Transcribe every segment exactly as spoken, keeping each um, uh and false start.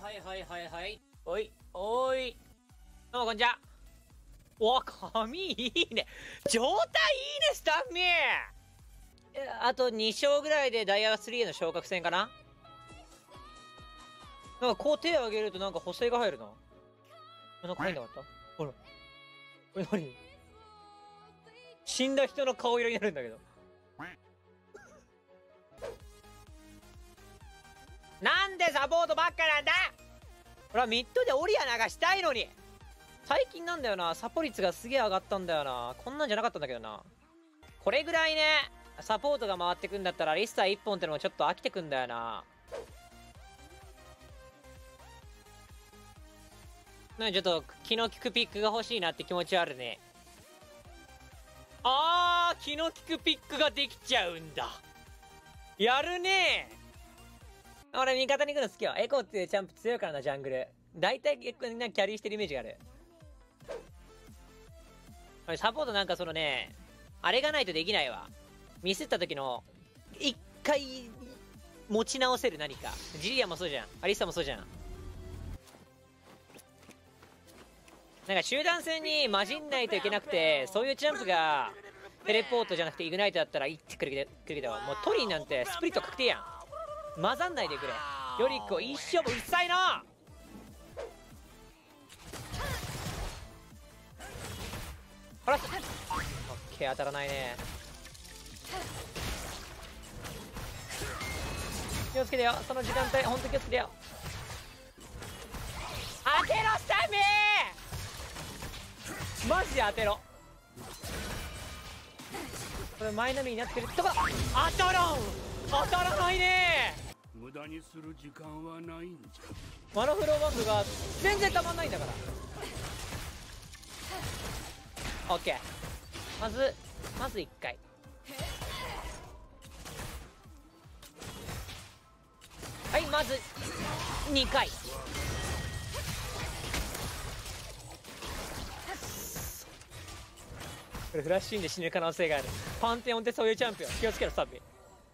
はいはいはいはい。おい、おい。どうもこんにちは。わ、髪いいね。状態いいね、スタッフミー。あとに勝ぐらいでダイヤスリーへの昇格戦かな。なんかこう手を上げるとなんか補正が入るな。なんか入んなかった？ほら。これ何？死んだ人の顔色になるんだけど。なんでサポートばっかなんだ！ほら、ミッドでオリアナがしたいのに。最近なんだよな、サポ率がすげえ上がったんだよな。こんなんじゃなかったんだけどな。これぐらいね、サポートが回ってくんだったらリスターいっぽんってのもちょっと飽きてくんだよな。なんかちょっと気の利くピックが欲しいなって気持ちはあるね。あー、気の利くピックができちゃうんだ。やるねー。俺味方に行くの好きよ。エコっていうチャンプ強いからな、ジャングル。大体結構みんなキャリーしてるイメージがある。俺サポートなんかそのね、あれがないとできないわ。ミスった時の、一回、持ち直せる何か。ジリアもそうじゃん。アリスタもそうじゃん。なんか集団戦に混じんないといけなくて、そういうジャンプが、テレポートじゃなくてイグナイトだったら、いってくるけど、くるけど、もうトリンなんてスプリット確定やん。混ざんないでくれ。よりこ一生もうるさいな。ほら、オッケー、当たらないね。気をつけてよ、その時間帯ほんと気をつけてよ。当てろスタミー、マジで当てろ。これ前波になってるとこ、当たらん、当たらないね。 無駄にする時間はないんじゃ。 マノフローバンドが全然たまんないんだから。オッケー、まずまずいっかい。はい、まずにかい。これフラッシュインで死ぬ可能性がある。パンテオンってそういうチャンピオン、気をつけろサビ。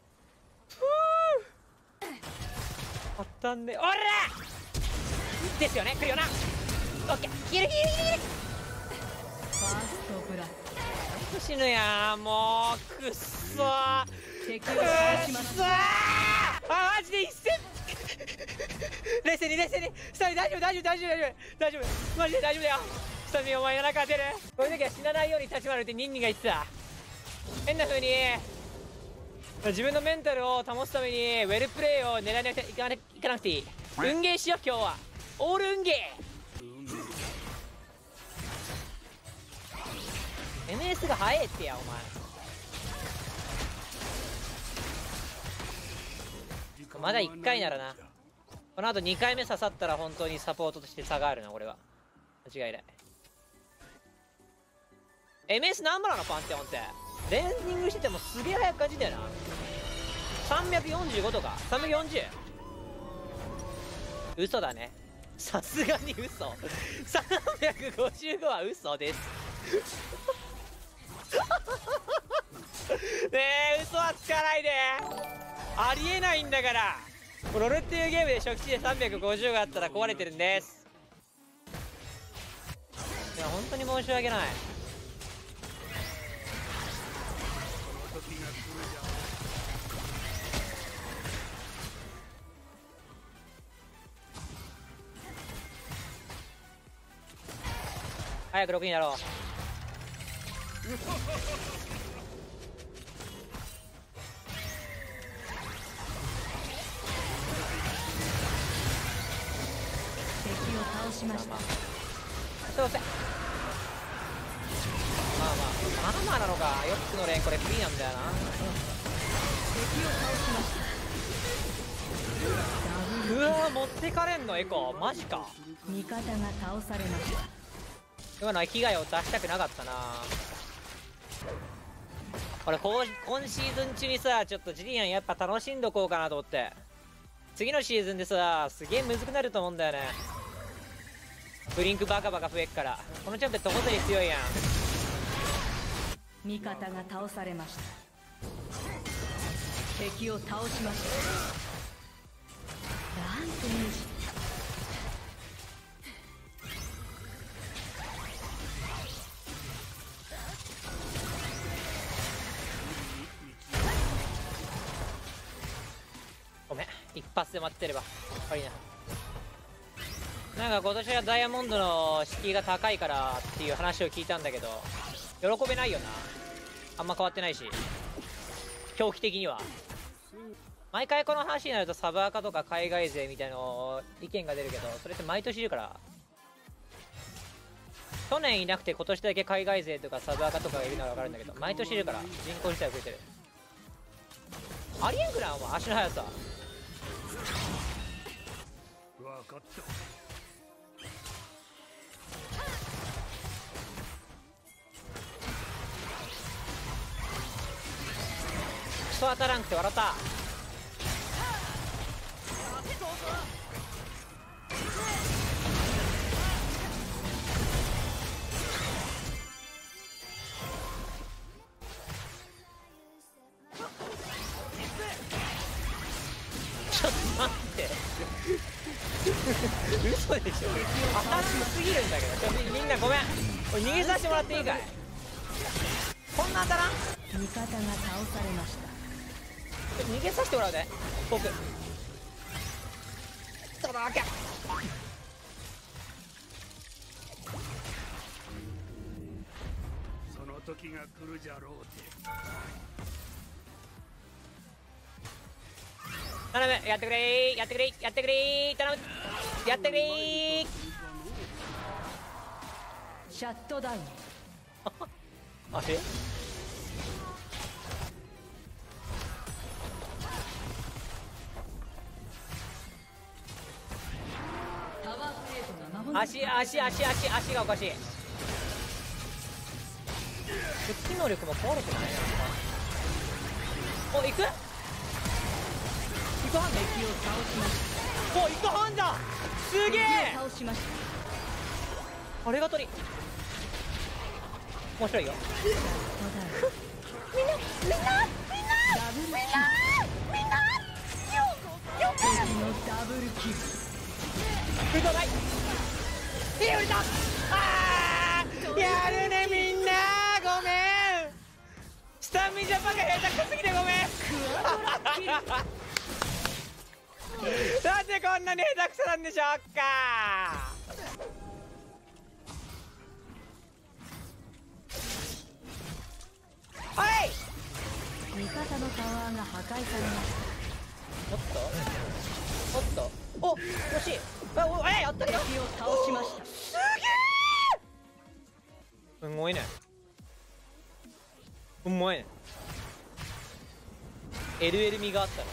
当たんね。おらですよね、来るよな。オッケー、ギリギリギリギリ。 ファーストブラック。 死ぬやん、もうくっそー、 敵を倒しました。 あ、マジで一戦冷静に冷静に。スタミ大丈夫大丈夫大丈夫大丈夫大丈夫、マジで大丈夫だよ。スタミお前の中当てる。こういう時は死なないように立ち回るってニンニンが言ってた。変な風に自分のメンタルを保つためにウェルプレイを狙いなきゃいかな、いかなくていい。運ゲーしよう今日は。オール運ゲー。 エムエス が早いってやお前。まだいっかいならな。この後にかいめ刺さったら本当にサポートとして差があるな、俺は。間違いない。エムエス 何ぼなのパンテオンって。レンディングしててもすげえ早く感じんだよな。さんびゃくよんじゅうごとかさんびゃくよんじゅう。嘘だね、さすがに嘘。さんびゃくごじゅうごは嘘ですねえ、嘘はつかないで。ありえないんだから。ロルっていうゲームで初期値でさんびゃくごじゅうがあったら壊れてるんです。いや本当に申し訳ない。早くろくになろう。 敵を倒しました。 そうせ。まあまあまあまあなのか。よっつのレーンこれフリーなんだよな。 敵を倒しました。 うわー、持ってかれんのエコマジか。 味方が倒されました。 今のは被害を出したくなかったな。俺こう今シーズン中にさ、ちょっとジリアンやっぱ楽しんどこうかなと思って。次のシーズンでさ、すげえむずくなると思うんだよね。ブリンクバカバカ増えっから。このチャンプってとことに強いやん。 味方が倒されました。敵を倒しました。ランテージ。 発で待ってれば悪いな。なんか今年はダイヤモンドの敷居が高いからっていう話を聞いたんだけど、喜べないよな。あんま変わってないし、狂気的には。毎回この話になるとサブアカとか海外勢みたいの意見が出るけど、それって毎年いるから。去年いなくて今年だけ海外勢とかサブアカとかがいるのは分かるんだけど、毎年いるから人口自体は増えてる。ありえんくないお前、足の速さ。 分かった。 クソ当たらんくて笑った。ちょっと待って嘘でしょ、当たりすぎるんだけど。ちょっとみんなごめん、これ逃げさせてもらっていいかい。こんな当たらん。 味方が倒されました。 逃げさせてもらうで僕。そのわけその時が来るじゃろうて。 頼む、やってくれー、やってくれー、やってくれー、頼む、やってくれー。 シャットダウン。 あれタワープレートが間もなく足足足足足がおかしい。復帰能力も壊れてないな。お、行く行くはんだ。 敵を倒しましお、行くはんだ。すげた。 え。 敵を倒しました。 あれが取り面白いよ。 みんなみんなみんなダブルキル。みんな敵のダブルキル。 振りない。手振りた。あー、やるねみんな。ごめん、スタミジャパンが下手くそすぎてごめん。なんでこんなに下手くそなんでしょうか。はい、 味方のタワーが破壊されました。 おっとおっと、お、惜しい。あ、お、え、やったけど敵を倒しました。 すげえ。すごいね、うまいね。 エルエル 味があったの。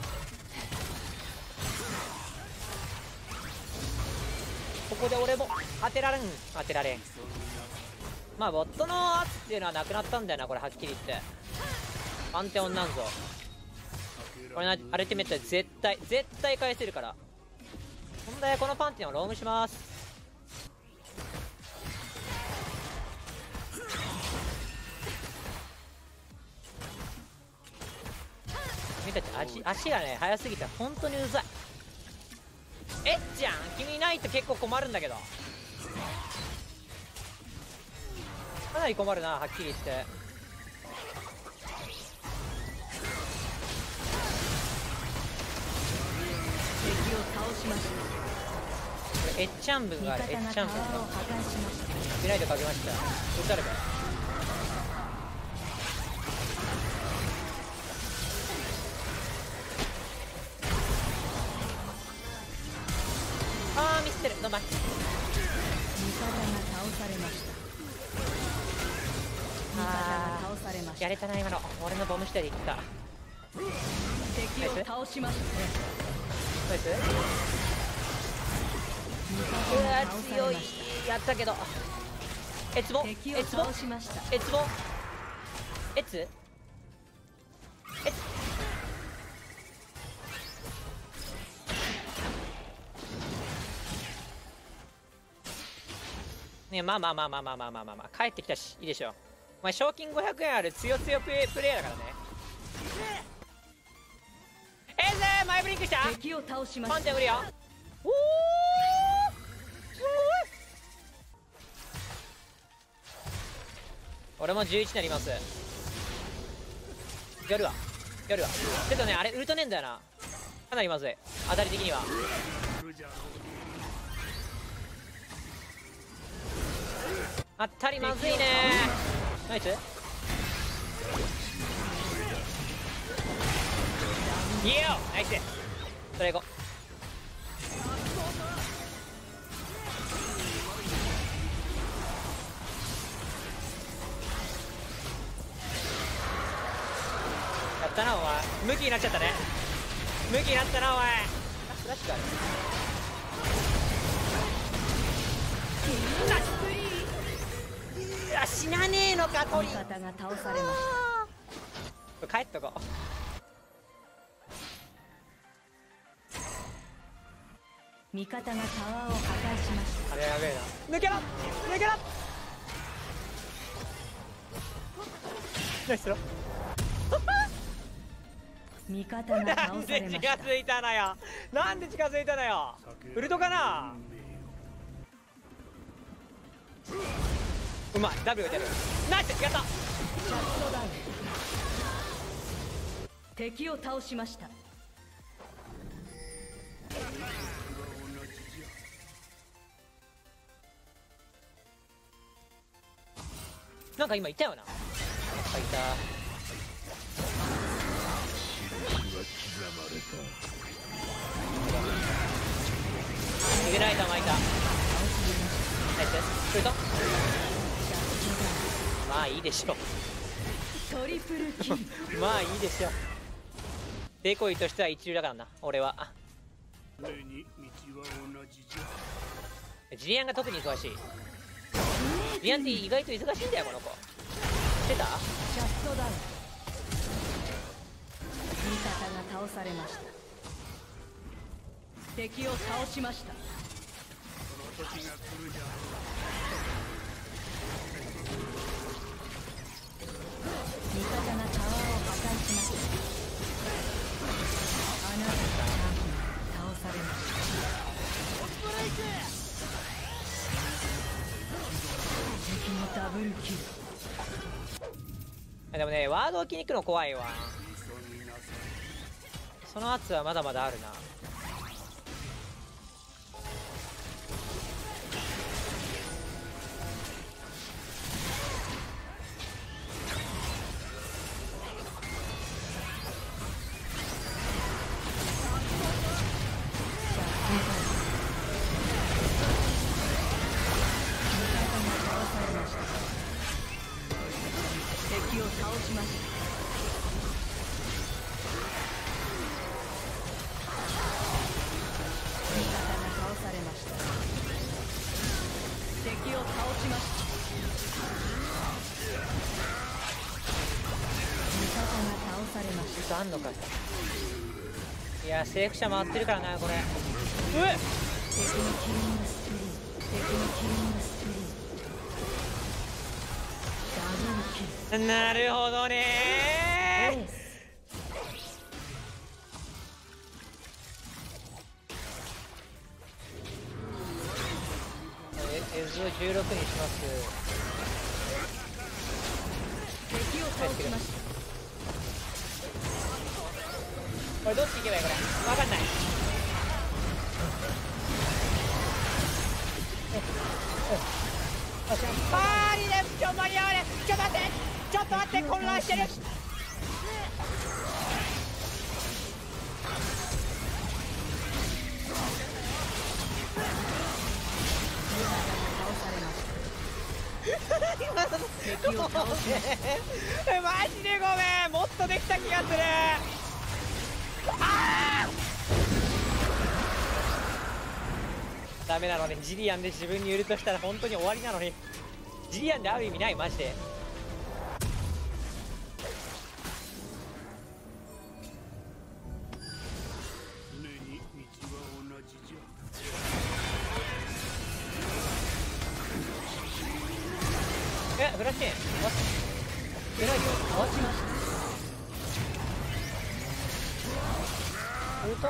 ここで俺も当てられん、当てられん。まあボットの圧っていうのはなくなったんだよな、これはっきり言って。パンテオンなんぞこれな、アルティメットで絶対絶対返せるから。問題はこのパンテオンをロームします。君たち足足がね速すぎて本当にうざい。えっちゃん、君いないと結構困るんだけど。かなり困るな、はっきり言って。 敵を倒しました。 これエッチャン分がある。エッチャン分タワーを破壊しました。 見ないとかけました。撃たれた。あーミスってる。どんまい。 味方が倒されました。味方が倒されました。 やれたな今の。俺のボム下でいった。 敵を倒しました。 ナイス。 味うわ方が倒さ強いれまし。 やったけど。えつぼた。敵をえつぼ倒しました。 えつぼえつえつね、まあまあまあまあまあまあまあまあまあ帰ってきたしいいでしょう。お前賞金ごひゃくえんある強強プレイプレイヤーだからね。えーぜー、前ブリンクした。 敵を倒しました。 パンテン無理よ。おーすごい。俺もじゅういちになります。夜は夜はちょっとね、あれウルトねえんだよな。 かなりまずい、当たり的には。当たりまずいね。ナイス。いいよ、ナイス。それいこう。やったなお前、ムキになっちゃったね。ムキになったなお前。フラッシュがある。いや死なねえのか鳥。 味方が倒されました。 帰っとこう。 味方がタワーを破壊しました。 あれやべえな。抜けろ抜けろ。ナイスロ。 味方がな倒んされました。 で近づいたのよ。なんで近づいたのよ。ウルトかな。うまい、ダブル打てる。ナイス、やった。 ジャストダウン。敵を倒しました。 なんか今いたよな。なんかいた。逃げられた、巻いた。ナイス。ウルト。まあいいでしょトリプルキル。 まあいいでしょ。デコイとしては一流だからな俺は。ジリアンが特に忙しい。ジリアンって意外と忙しいんだよこの子。知ってた？ ジャストダウン。味方が倒されました。敵を倒しました。味方がタワーを破壊しました。あなたが倒されました。敵のダブルキル。 でもね、ワード置きに行くの怖いわ。その圧はまだまだあるな。 敵を倒しました。味方が倒されました。敵を倒しました。味方が倒されました。 あんのか。いやセーフ車回ってるからなこれ。うえっ。 敵のキリングスプリン。敵のキリングスプリン。ダブルキル。 なるほどねー。 エース。 エズをじゅうろくにします。 敵を倒しました。 これどっち行けばいいこれ。分かんない。あーリデンちょ間に合わねえ。ちょっと待ってちょっと待って混乱してる。 敵を倒しました。 えマジでごめん。もっとできた気がする。あーダメなのね。ジリアンで自分に売るとしたら本当に終わりなのに。ジリアンで会う意味ないマジで。えフラッシュえないよ。 倒しました。 ウルト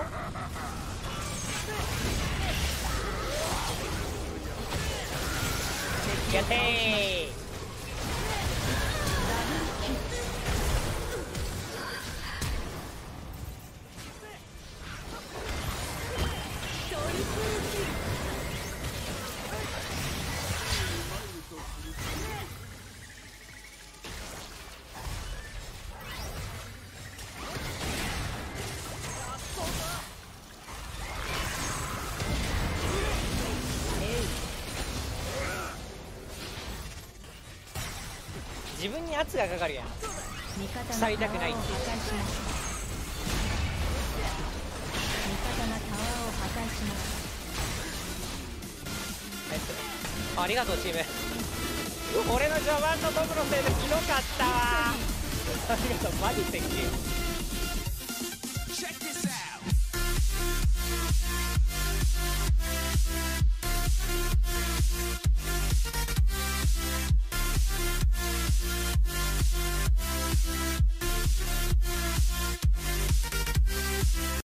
やってー。 自分に圧がかかるやん。 味方が去りたくないっていう。 タワーを破壊しました。味方がタワーを破壊しました。 ナイス。ありがとうチーム。俺の序盤の僕のせいでひどかったわ。ありがとうマジセンキュー。